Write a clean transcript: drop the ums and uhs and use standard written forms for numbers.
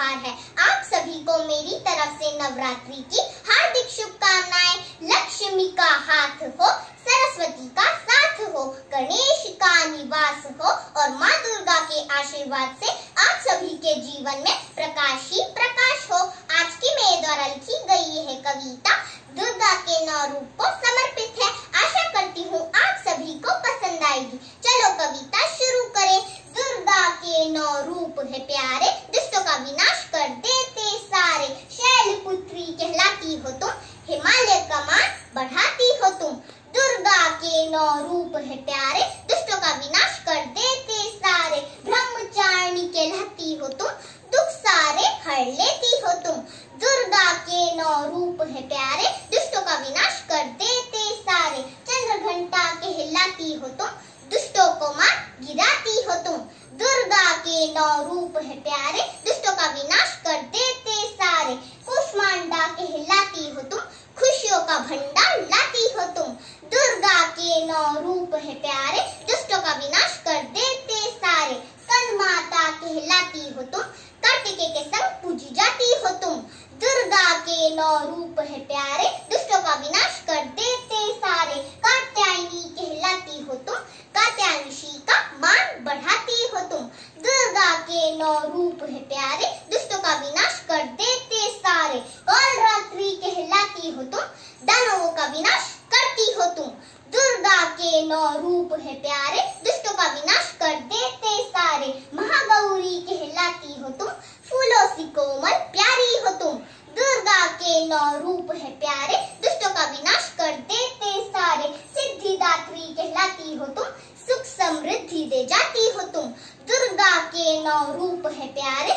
त्योहार है। आप सभी को मेरी तरफ से नवरात्रि की हार्दिक शुभकामनाएं। लक्ष्मी का हाथ हो, सरस्वती का साथ हो, गणेश का निवास हो और माँ दुर्गा के आशीर्वाद से आप सभी के जीवन में प्रकाश ही प्रकाश हो। आज की मेरे द्वारा लिखी गई यह कविता दुर्गा के 9 रूप को समर्पित है। आशा करती हूँ आप सभी को पसंद आएगी। चलो कविता शुरू करें। दुर्गा के 9 रूप है प्यारे, दुष्टों का विनाश कर देते सारे। शैलपुत्री कहलाती हो तुम, हिमालय का मान बढ़ाती हो तुम। दुर्गा के 9 रूप है प्यारे, दुष्टों का विनाश कर देते सारे। ब्रह्मचारिणी कहलाती हो तुम, दुख सारे हर लेती हो तुम। दुर्गा के 9 रूप है प्यारे, दुष्टों का विनाश कर देते सारे। चंद्रघंटा कहलाती हो तुम, दुष्टों को मार गिराती हो तुम। दुर्गा के 9 रूप है प्यारे, दुष्टों का विनाश कर देते सारे। कुष्मांडा कहलाती हो तुम, खुशियों का भंडार लाती हो तुम। दुर्गा के 9 रूप है प्यारे, दुष्टों का विनाश कर देते सारे। स्कंद माता कहलाती हो तुम, कार्तिकेय के संग पूजी जाती हो तुम। दुर्गा के 9 रूप है प्यारे, दुष्टों का विनाश कर देते सारे। कात्यायनी कहलाती हो तुम, कात्यायनी का मान बढ़ाती हो तुम। दुर्गा के 9 रूप है प्यारे, दुष्टों का विनाश कर देते सारे। कालरात्रि कहलाती हो तुम, दानवों का विनाश करती हो तुम। दुर्गा के 9 रूप है प्यारे, दुष्टों का विनाश कर देते सारे। महागौरी कहलाती हो तुम, फूलों सी कोमल प्यारी हो तुम। दुर्गा के 9 रूप है प्यारे, दुष्टों का विनाश कर देते सारे। सिद्धिदात्री कहलाती हो तुम, सुख समृद्धि दे जाती हो तुम। दुर्गा के 9 रूप है प्यारे,